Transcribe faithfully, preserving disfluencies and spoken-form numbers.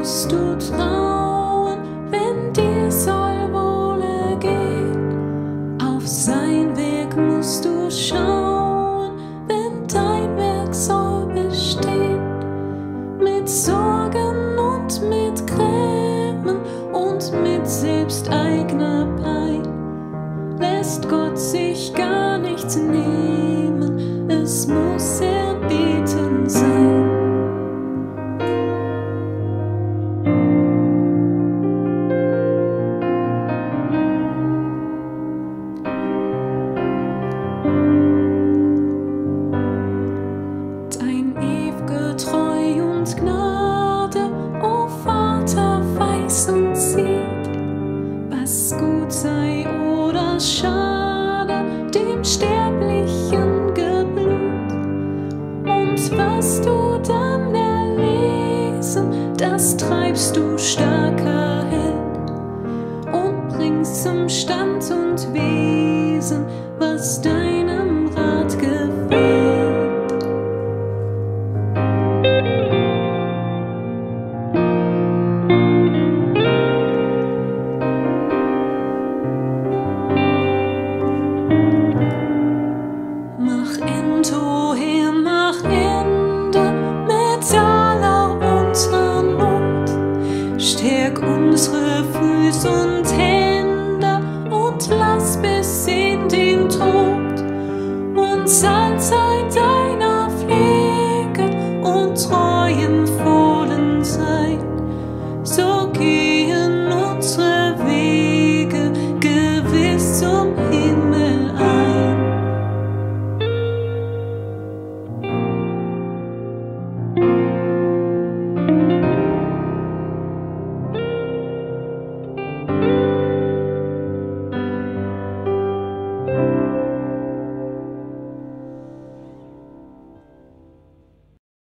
musst du trauen, wenn dir soll wohle gehen. Auf sein Weg musst du schauen, wenn dein Werk soll bestehen. Mit Sorgen und mit Grämen und mit selbsteigner Pein lässt Gott sich gar nichts nehmen, es muss erbeten sein. Dein ew'ge Treu und Gnade, o Vater, weiß und sieht, was gut sei oder schade dem sterblichen Geblut. Und was du dann erlesen, das treibst du, starker Held, und bringst zum Stand und Wesen, was deinem